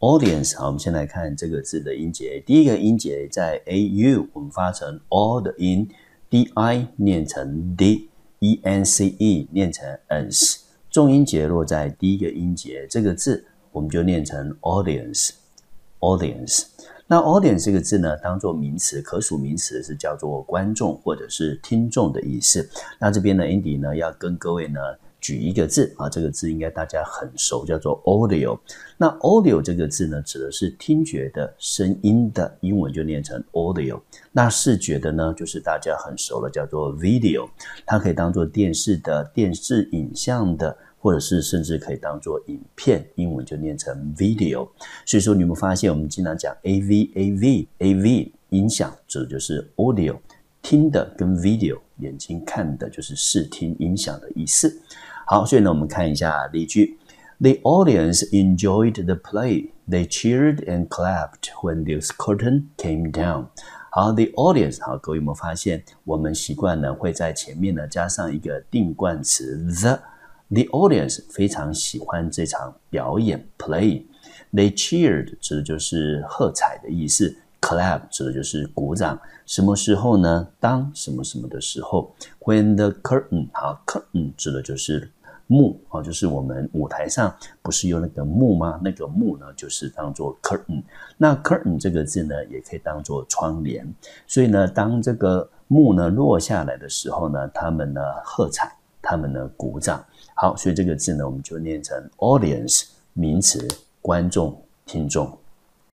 audience， 好，我们先来看这个字的音节。第一个音节在 AU， 我们发成 O 的音 ，DI 念成 D，ENCE 念成 ENS。重音节落在第一个音节，这个字我们就念成 audience。audience。那 audience 这个字呢，当作名词，可数名词是叫做观众或者是听众的意思。那这边呢 Andy 呢要跟各位呢举一个字啊，这个字应该大家很熟，叫做 audio。那 audio 这个字呢，指的是听觉的声音的，英文就念成 audio。那视觉的呢，就是大家很熟了，叫做 video。它可以当作电视的、电视影像的，或者是甚至可以当作影片，英文就念成 video。所以说你有没有发现，我们经常讲 AV 音响指的就是 audio， 听的跟 video 眼睛看的就是视听音响的意思。好，所以呢，我们看一下例句。The audience enjoyed the play. They cheered and clapped when the curtain came down. 好 ，the audience， 好，各位有没有发现，我们习惯呢会在前面呢加上一个定冠词 the。The audience 非常喜欢这场表演 play。They cheered 指的就是喝彩的意思。Clap 指的就是鼓掌，什么时候呢？当什么什么的时候。When the curtain， 好 ，curtain 指的就是幕，就是我们舞台上不是有那个幕吗？那个幕呢，就是当做 curtain。那 curtain 这个字呢，也可以当做窗帘。所以呢，当这个幕呢落下来的时候呢，他们呢喝彩，他们呢鼓掌。好，所以这个字呢，我们就念成 audience， 名词，观众、听众。